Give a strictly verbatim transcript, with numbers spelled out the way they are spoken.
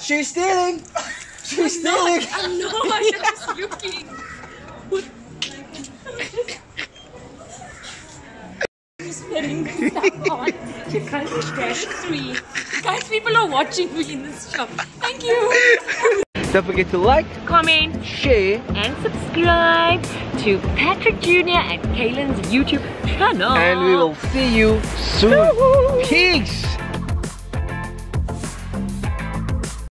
She's stealing! She's stealing! I'm not, I'm just looking. Who's putting this stuff on? You can't stress me. Guys, people are watching me in this shop. Thank you. Don't forget to like, comment, share, and subscribe to Patrick Junior and Kaylin's YouTube channel. and we will see you soon. Peace!